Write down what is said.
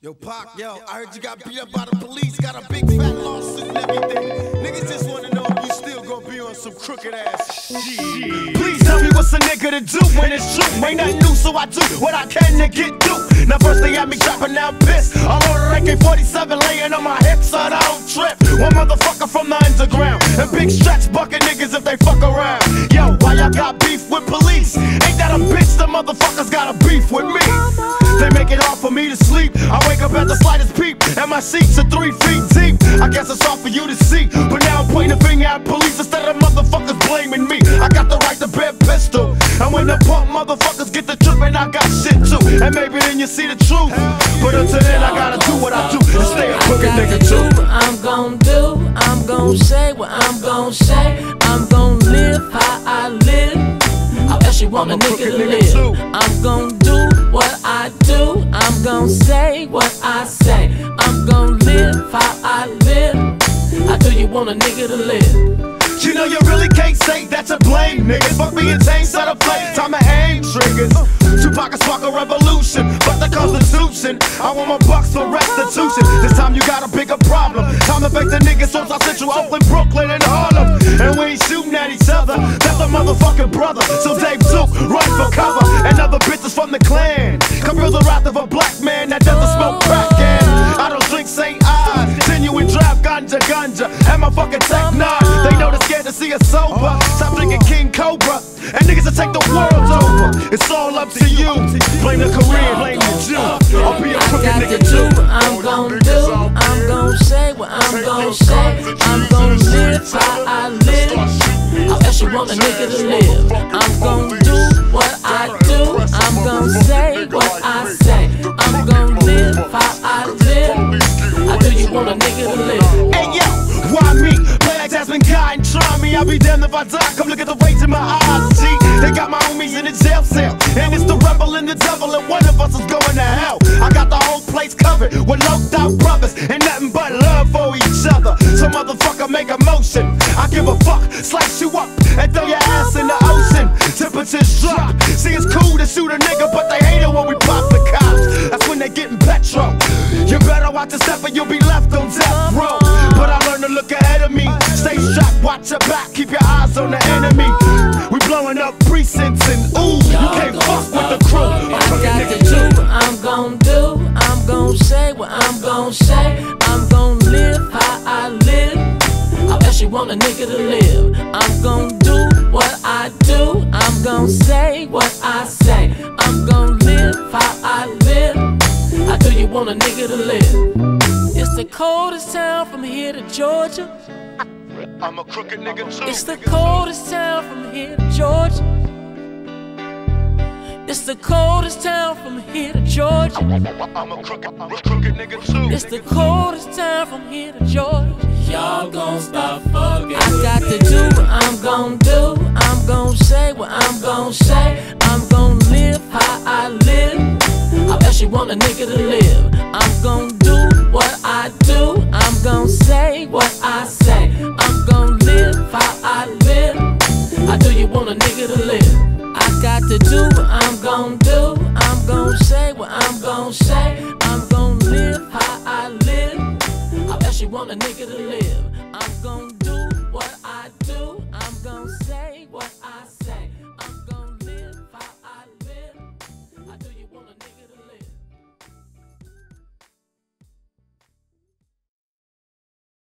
Yo, Pac, yo, I heard you got beat up by the police, got a big fat lawsuit and everything. Niggas just wanna know if you still gonna be on some crooked ass shit. Please tell me what's a nigga to do when it's true. Ain't nothing new, so I do what I can to get through. Now first they had me trapping, now I'm pissed. I'm on an AK-47 laying on my hips so I don't trip. One motherfucker from the underground, and big stretch bucket niggas if they fuck around. Yo, why y'all got beef with police? Ain't that a bitch? The motherfuckers got a beef with me. They make it hard for me to sleep. I wake up at the slightest peep, and my seats are 3 feet deep. I guess it's hard for you to see, but now I'm pointing a finger at police instead of motherfuckers blaming me. I got the right to bear pistol, and when the pump motherfuckers get the trippin', I got shit too. And maybe then you see the truth, but until then I gotta do what I do and stay a crooked nigga too. What I'm gon' do, I'm gon' say what I'm gon' say. I'm gon' live how I live. How else you want a nigga to live? I'm gon' do what I do. I'm gon' say what I say. I'm gon' live how I live. How do you want a nigga to live? You know you really can't say that to blame niggas. Fuck being tame, set a play, time to aim triggers. Tupac spark a revolution, but the Constitution, I want my bucks for restitution. This time you got a bigger problem. Time to fake the niggas from South Central, Oakland, Brooklyn, and Harlem. And we ain't shooting at each other, that's a motherfucking brother. So Dave Duke, run for cover. And other bitches from the clan come feel the wrath of a black man that doesn't smoke crack. And I don't drink St. Ives, genuine draft ganja, and my fucking Tech 9. They know they're scared to see us sober. Stop drinking King Cobra, and niggas will take the world over. It's all up to you. Blame the Korean, blame the Jew. I'll be a crooked nigga too. I'm gon' do, I'm gon' say what I'm gon' say. I'm gon' live how I live. How else you want a nigga to live? I'm gon' do what I do. I'm gon' say what I say. I'm gon' live how I live. How do you want a nigga to live? Hey yo, why me? Play like Jasmine Guy and try me. I'll be damned if I die. Come look at the rage in my eyes, G. They got my homies in the jail cell, and it's the rebel and the devil, and one of us is going to hell. I got the whole place covered with locked out brothers and nothing but love for each other. So motherfucker, make a motion. I give a fuck, slice you up and throw your ass in the ocean. Temperatures drop. See, it's cool to shoot a nigga, but they hate it when we pop the cops. That's when they getting petrol. You better watch your step or you'll be left on death row. But I learned to look ahead of me. Stay strapped, watch your back, keep your eyes on the enemy. We blowing up precincts and ooh, you can't fuck with the crew. I got to do what I'm gon' do. I'm gon' say what I'm gon' say. I'm gon' live how I live. How else you want a nigga to live? I'm gon' do what I do. I'm gon' say what I say. I'm gon' live how I live. How do you want a nigga to live? It's the coldest town from here to Georgia. I'm a crooked nigga too. It's the coldest town from here to Georgia. It's the coldest town from here to Georgia. I'm a crooked nigga too. It's the coldest town from here to Georgia. Y'all gon' stop fucking. I got to do what I'm gon' do. I'm gon' say what I'm gon' say. I'm gon' live how I live. How else you want a nigga to live? I'm gon' do what I do. I'm gon' say what I say. I'm gon' live how I live. How do you want a nigga to live? I got to do what I'm gon' do. I'm gon' say what I'm gon' say. I'm gon' live how I live. How else you want a nigga to live? I'm gon'